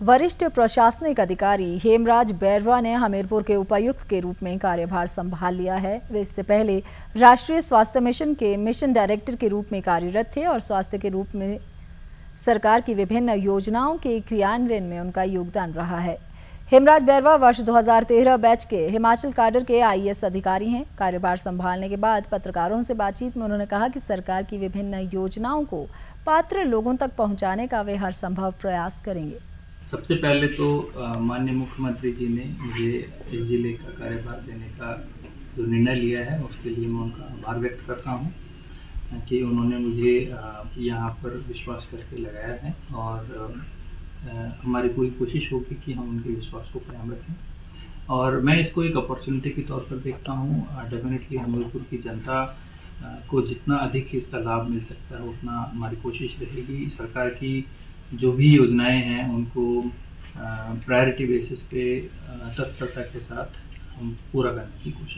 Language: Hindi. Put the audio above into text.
वरिष्ठ प्रशासनिक अधिकारी हेमराज बैरवा ने हमीरपुर के उपायुक्त के रूप में कार्यभार संभाल लिया है। वे इससे पहले राष्ट्रीय स्वास्थ्य मिशन के मिशन डायरेक्टर के रूप में कार्यरत थे और स्वास्थ्य के रूप में सरकार की विभिन्न योजनाओं के क्रियान्वयन में उनका योगदान रहा है। हेमराज बैरवा वर्ष 2013 बैच के हिमाचल काडर के आईएएस अधिकारी हैं। कार्यभार संभालने के बाद पत्रकारों से बातचीत में उन्होंने कहा कि सरकार की विभिन्न योजनाओं को पात्र लोगों तक पहुंचाने का वे हर संभव प्रयास करेंगे। सबसे पहले तो माननीय मुख्यमंत्री जी ने मुझे इस जिले का कार्यभार देने का जो निर्णय लिया है उसके लिए मैं उनका आभार व्यक्त करता हूं कि उन्होंने मुझे यहाँ पर विश्वास करके लगाया है और हमारी पूरी कोशिश होगी कि हम उनके विश्वास को कायम रखें और मैं इसको एक अपॉर्चुनिटी के तौर पर देखता हूँ। डेफिनेटली हमीरपुर की जनता को जितना अधिक इसका लाभ मिल सकता है उतना हमारी कोशिश रहेगी। सरकार की जो भी योजनाएं हैं उनको प्रायोरिटी बेसिस पे तत्परता के साथ हम पूरा करने की कोशिश